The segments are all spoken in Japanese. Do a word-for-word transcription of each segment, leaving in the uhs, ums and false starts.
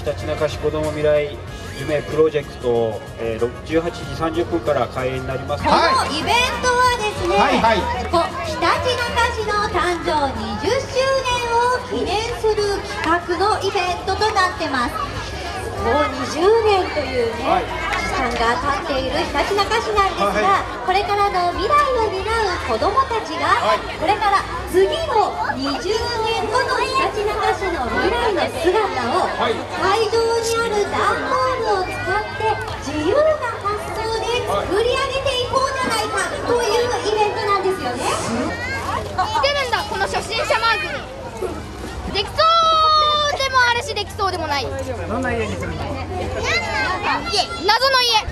たちなか市子ども未来夢プロジェクト、えー、じゅうはちじさんじゅっぷんから開演になります。 このイベントはですね、 はいはい、 こひたちなか市の誕生にじゅっしゅうねんを記念する企画のイベントとなってます。もうにじゅうねんというね、はい、期間が経っているひたちなか市なんですが、はい、これからの未来を担う子どもたちが、はい、これから次のにじゅうねんごのひたちなか市の未来の姿を、はい、会場にある段ボールを使って自由な発想で作り上げていこうじゃないかというイベントなんですよね。 来てるんだ、この初心者マークに。できそうでもあるし、できそうでもない。 どんな家にするの？ 家、謎の家。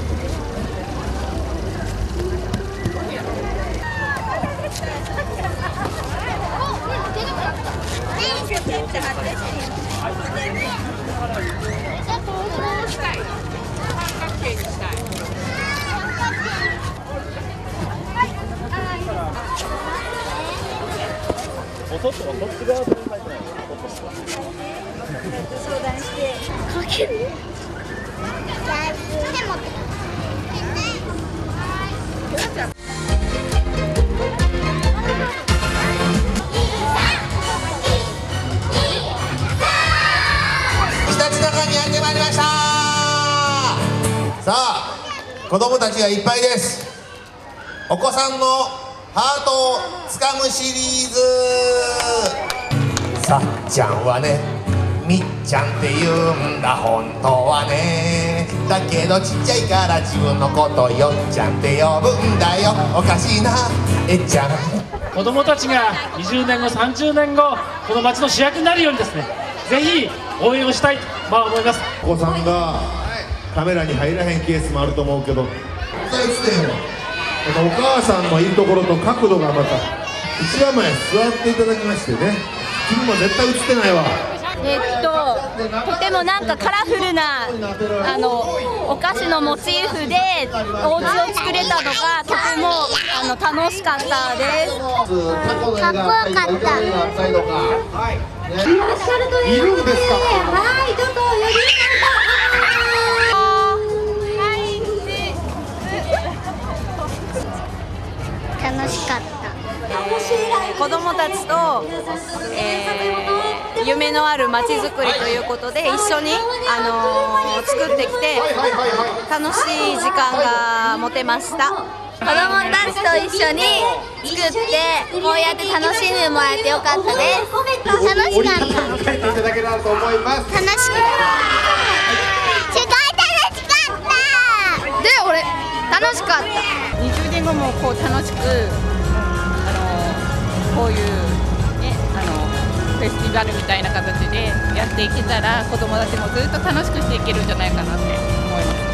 お外はこっち側で書いてない。 相談してかける？ ひたちなかにやってまいりました。さあ、子供たちがいっぱいです。お子さんのハートをつかむシリーズ。さっちゃんはね、みっちゃんって言うんだ本当はね。だけどちっちゃいから自分のことよっちゃんって呼ぶんだよ。おかしいなえっちゃん。 子供たちがにじゅうねんごさんじゅうねんごこの町の主役になるようにですね、ぜひ応援をしたいと、まあ、思います。 お子さんがカメラに入らへんケースもあると思うけど、お母さんのいいところと角度がまた一番前座っていただきましてね。君も絶対映ってないわ。 えっと、とてもなんかカラフルなあのお菓子のモチーフでお家を作れたのがとてもあの楽しかったです。 かっこよかった。いらっしゃるということで、はい、ちょっと呼び楽しかった。 子どもたちと、えー、夢のあるまちづくりということで一緒に、あのー、作ってきて楽しい時間が持てました。 子供たちと一緒に作ってこうやって楽しんでもらえてよかったです。楽しかった。 書いていただけたらと思います。 楽しかった。すごい楽しかった。で、俺楽しかった。 にじゅうねんごもこう楽しく、あのこういうね、あのフェスティバルみたいな形でやっていけたら子どもたちもずっと楽しくしていけるんじゃないかなって思います。